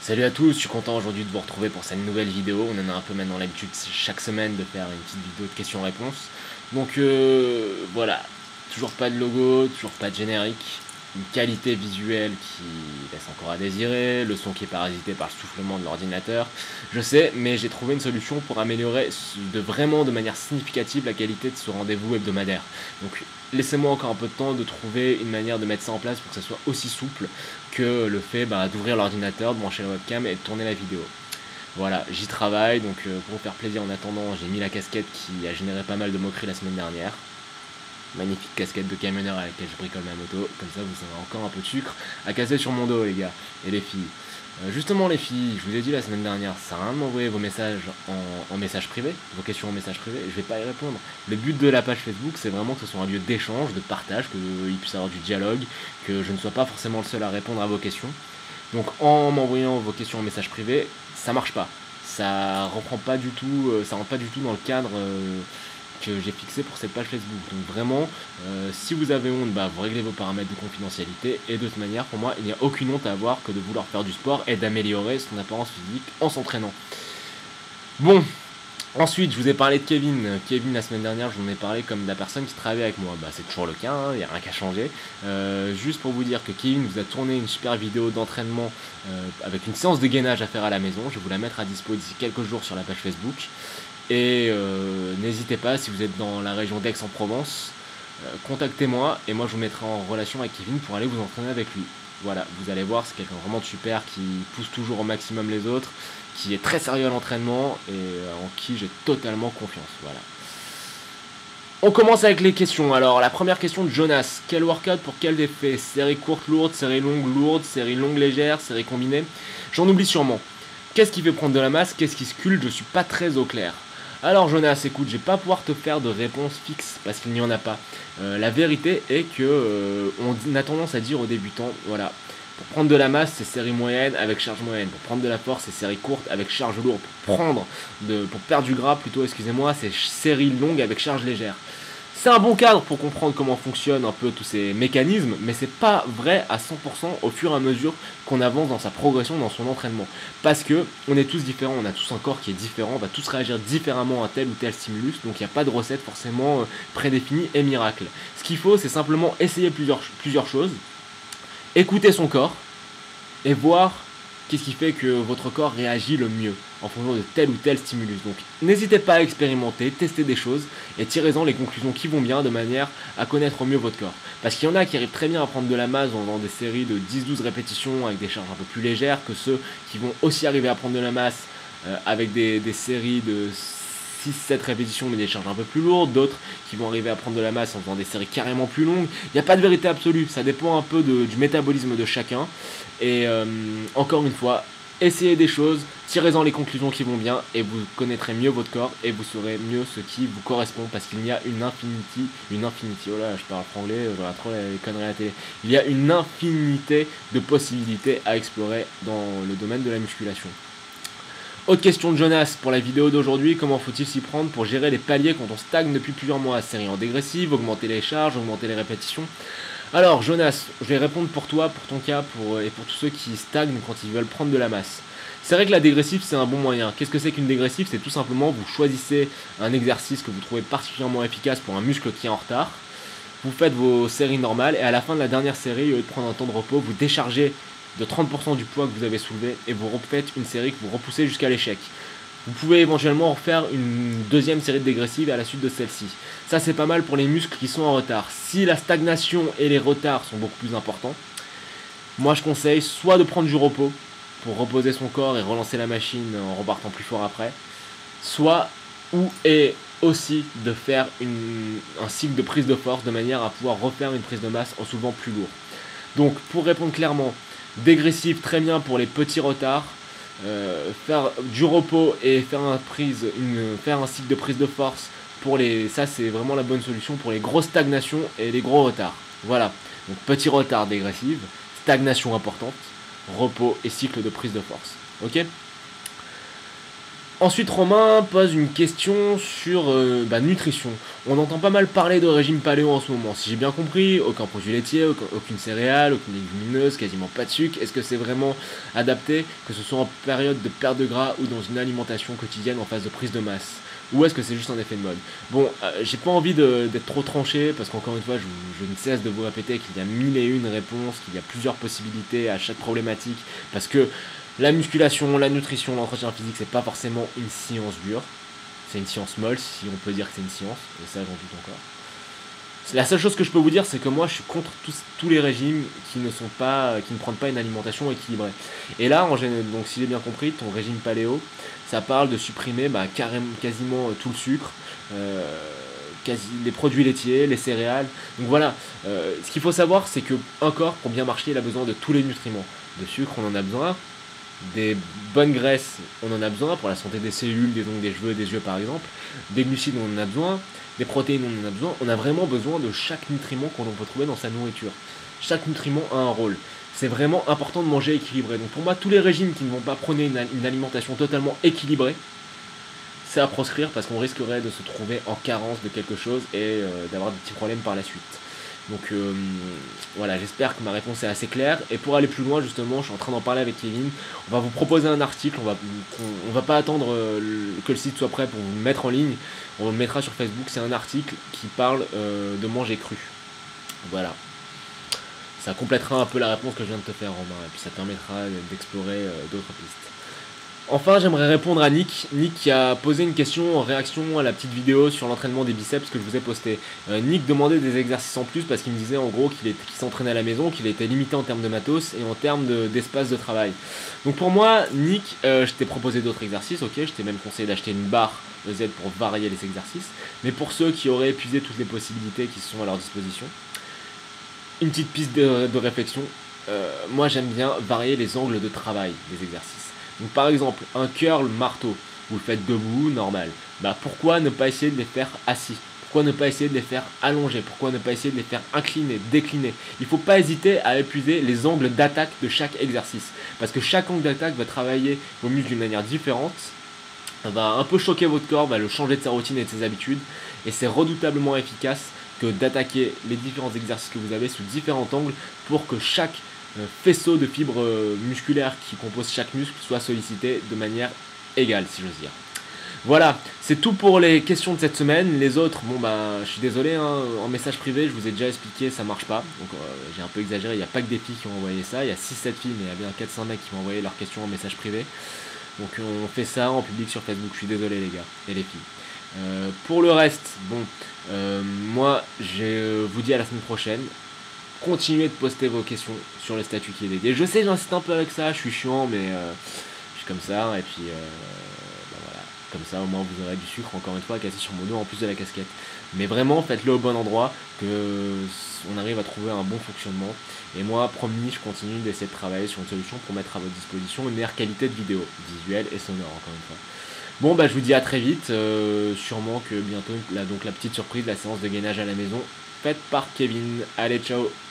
Salut à tous, je suis content aujourd'hui de vous retrouver pour cette nouvelle vidéo. On en a un peu maintenant l'habitude chaque semaine de faire une petite vidéo de questions-réponses. Donc voilà, toujours pas de logo, toujours pas de générique, une qualité visuelle qui laisse encore à désirer, le son qui est parasité par le soufflement de l'ordinateur. Je sais, mais j'ai trouvé une solution pour améliorer de manière significative la qualité de ce rendez-vous hebdomadaire. Donc laissez-moi encore un peu de temps de trouver une manière de mettre ça en place pour que ça soit aussi souple que le fait d'ouvrir l'ordinateur, de brancher la webcam et de tourner la vidéo. Voilà, j'y travaille, donc pour vous faire plaisir en attendant, j'ai mis la casquette qui a généré pas mal de moqueries la semaine dernière. Magnifique casquette de camionneur à laquelle je bricole ma moto, comme ça vous aurez encore un peu de sucre à casser sur mon dos les gars, et les filles. Justement les filles, je vous ai dit la semaine dernière, ça sert à rien de m'envoyer vos messages en message privé, vos questions en message privé, je vais pas y répondre. Le but de la page Facebook, c'est vraiment que ce soit un lieu d'échange, de partage, qu'il puisse y avoir du dialogue, que je ne sois pas forcément le seul à répondre à vos questions. Donc en m'envoyant vos questions en message privé, ça marche pas. Ça rentre pas du tout dans le cadre que j'ai fixé pour cette page Facebook. Donc vraiment, si vous avez honte, vous réglez vos paramètres de confidentialité. Et de toute manière, pour moi, il n'y a aucune honte à avoir que de vouloir faire du sport et d'améliorer son apparence physique en s'entraînant. Bon, ensuite, je vous ai parlé de Kevin. Kevin, la semaine dernière, je vous en ai parlé comme de la personne qui travaille avec moi. C'est toujours le cas, il n'y a rien qu'à changer. Juste pour vous dire que Kevin vous a tourné une super vidéo d'entraînement avec une séance de gainage à faire à la maison. Je vais vous la mettre à dispo d'ici quelques jours sur la page Facebook. Et n'hésitez pas, si vous êtes dans la région d'Aix-en-Provence, contactez-moi et moi je vous mettrai en relation avec Kevin pour aller vous entraîner avec lui. Voilà, vous allez voir, c'est quelqu'un vraiment de super qui pousse toujours au maximum les autres, qui est très sérieux à l'entraînement et en qui j'ai totalement confiance. Voilà. On commence avec les questions. Alors, la première question de Jonas. Quel workout pour quel effet? Série courte lourde, série longue lourde, série longue légère, série combinée? J'en oublie sûrement. Qu'est-ce qui fait prendre de la masse? Qu'est-ce qui sculpte? Je suis pas très au clair. Alors Jonas, écoute, je vais pas pouvoir te faire de réponse fixe parce qu'il n'y en a pas. La vérité est que on a tendance à dire aux débutants, voilà, pour prendre de la masse, c'est série moyenne avec charge moyenne. Pour prendre de la force, c'est série courte avec charge lourde. Pour perdre du gras plutôt, excusez-moi, c'est série longue avec charge légère. C'est un bon cadre pour comprendre comment fonctionnent un peu tous ces mécanismes, mais c'est pas vrai à 100% au fur et à mesure qu'on avance dans sa progression, dans son entraînement. Parce que on est tous différents, on a tous un corps qui est différent, on va tous réagir différemment à tel ou tel stimulus, donc il n'y a pas de recette forcément prédéfinie et miracle. Ce qu'il faut, c'est simplement essayer plusieurs choses, écouter son corps et voir qu'est-ce qui fait que votre corps réagit le mieux en fonction de tel ou tel stimulus. Donc n'hésitez pas à expérimenter, tester des choses et tirez-en les conclusions qui vont bien de manière à connaître mieux votre corps. Parce qu'il y en a qui arrivent très bien à prendre de la masse dans des séries de 10-12 répétitions avec des charges un peu plus légères que ceux qui vont aussi arriver à prendre de la masse avec des séries de 6-7 répétitions mais des charges un peu plus lourdes, d'autres qui vont arriver à prendre de la masse en faisant des séries carrément plus longues. Il n'y a pas de vérité absolue, ça dépend un peu du métabolisme de chacun. Et encore une fois, essayez des choses, tirez-en les conclusions qui vont bien et vous connaîtrez mieux votre corps et vous saurez mieux ce qui vous correspond parce qu'il y a une infinité, oh là je parle franglais, je regarde trop les conneries à la télé. Il y a une infinité de possibilités à explorer dans le domaine de la musculation. Autre question de Jonas pour la vidéo d'aujourd'hui, comment faut-il s'y prendre pour gérer les paliers quand on stagne depuis plusieurs mois? Série en dégressive, augmenter les charges, augmenter les répétitions. Alors Jonas, je vais répondre pour toi, pour ton cas, et pour tous ceux qui stagnent quand ils veulent prendre de la masse. C'est vrai que la dégressive c'est un bon moyen. Qu'est-ce que c'est qu'une dégressive? C'est tout simplement vous choisissez un exercice que vous trouvez particulièrement efficace pour un muscle qui est en retard. Vous faites vos séries normales et à la fin de la dernière série, au lieu de prendre un temps de repos, vous déchargez de 30% du poids que vous avez soulevé et vous refaites une série que vous repoussez jusqu'à l'échec. Vous pouvez éventuellement refaire une deuxième série de dégressives à la suite de celle-ci. Ça c'est pas mal pour les muscles qui sont en retard. Si la stagnation et les retards sont beaucoup plus importants, moi je conseille soit de prendre du repos pour reposer son corps et relancer la machine en repartant plus fort après, et aussi de faire un cycle de prise de force de manière à pouvoir refaire une prise de masse en soulevant plus lourd. Donc pour répondre clairement, dégressive très bien pour les petits retards, faire du repos et faire un cycle de prise de force ça c'est vraiment la bonne solution pour les grosses stagnations et les gros retards. Voilà, donc petit retard dégressive, stagnation importante, repos et cycle de prise de force. Ok. Ensuite, Romain pose une question sur nutrition. On entend pas mal parler de régime paléo en ce moment. Si j'ai bien compris, aucun produit laitier, aucune céréale, aucune légumineuse, quasiment pas de sucre. Est-ce que c'est vraiment adapté, que ce soit en période de perte de gras ou dans une alimentation quotidienne en phase de prise de masse? Ou est-ce que c'est juste un effet de mode? Bon, j'ai pas envie d'être trop tranché, parce qu'encore une fois, je ne cesse de vous répéter qu'il y a mille et une réponses, qu'il y a plusieurs possibilités à chaque problématique, parce que la musculation, la nutrition, l'entretien physique, c'est pas forcément une science dure. C'est une science molle, si on peut dire que c'est une science, et ça j'en doute encore. La seule chose que je peux vous dire, c'est que moi je suis contre tous les régimes qui ne prennent pas une alimentation équilibrée. Et là, donc si j'ai bien compris, ton régime paléo, ça parle de supprimer quasiment tout le sucre, les produits laitiers, les céréales. Donc voilà, ce qu'il faut savoir, c'est qu'un corps, pour bien marcher, il a besoin de tous les nutriments. De sucre, on en a besoin. Des bonnes graisses, on en a besoin pour la santé des cellules, des ongles, des cheveux, des yeux par exemple. Des glucides, on en a besoin. Des protéines, on en a besoin. On a vraiment besoin de chaque nutriment qu'on peut trouver dans sa nourriture. Chaque nutriment a un rôle. C'est vraiment important de manger équilibré. Donc pour moi, tous les régimes qui ne vont pas prôner une alimentation totalement équilibrée, c'est à proscrire parce qu'on risquerait de se trouver en carence de quelque chose et d'avoir des petits problèmes par la suite. Donc voilà, j'espère que ma réponse est assez claire. Et pour aller plus loin, justement, je suis en train d'en parler avec Kevin. On va vous proposer un article. On va pas attendre que le site soit prêt pour vous le mettre en ligne. On le mettra sur Facebook. C'est un article qui parle de manger cru. Voilà. Ça complétera un peu la réponse que je viens de te faire, Romain. Et puis ça te permettra d'explorer d'autres pistes. Enfin, j'aimerais répondre à Nick. Nick qui a posé une question en réaction à la petite vidéo sur l'entraînement des biceps que je vous ai posté. Nick demandait des exercices en plus parce qu'il me disait en gros qu'il s'entraînait à la maison, qu'il était limité en termes de matos et en termes d'espace de travail. Donc pour moi, Nick, je t'ai proposé d'autres exercices, ok, je t'ai même conseillé d'acheter une barre EZ pour varier les exercices. Mais pour ceux qui auraient épuisé toutes les possibilités qui sont à leur disposition, une petite piste de réflexion. Moi j'aime bien varier les angles de travail des exercices. Donc par exemple, un curl marteau, vous le faites debout, normal. Bah pourquoi ne pas essayer de les faire assis? Pourquoi ne pas essayer de les faire allongés? Pourquoi ne pas essayer de les faire inclinés, déclinés? Il ne faut pas hésiter à épuiser les angles d'attaque de chaque exercice. Parce que chaque angle d'attaque va travailler vos muscles d'une manière différente. Ça va un peu choquer votre corps, va le changer de sa routine et de ses habitudes. Et c'est redoutablement efficace que d'attaquer les différents exercices que vous avez sous différents angles pour que chaque faisceau de fibres musculaires qui composent chaque muscle soit sollicité de manière égale, si j'ose dire. Voilà, c'est tout pour les questions de cette semaine. Les autres, bon bah, je suis désolé, hein, en message privé, je vous ai déjà expliqué, ça marche pas. Donc j'ai un peu exagéré, il n'y a pas que des filles qui ont envoyé ça, il y a 6-7 filles, mais il y a bien 400 mecs qui m'ont envoyé leurs questions en message privé. Donc on fait ça en public sur Facebook, je suis désolé les gars et les filles. Pour le reste, bon, moi je vous dis à la semaine prochaine. Continuez de poster vos questions sur le statut qui est dédié. Je sais, j'insiste un peu avec ça, je suis chiant, mais je suis comme ça. Et puis, voilà. Comme ça, au moins, vous aurez du sucre, encore une fois, à casser sur mon dos, en plus de la casquette. Mais vraiment, faites-le au bon endroit, que on arrive à trouver un bon fonctionnement. Et moi, promis, je continue d'essayer de travailler sur une solution pour mettre à votre disposition une meilleure qualité de vidéo, visuelle et sonore, encore une fois. Bon, bah, je vous dis à très vite. Sûrement que bientôt, donc la petite surprise, la séance de gainage à la maison, faite par Kevin. Allez, ciao!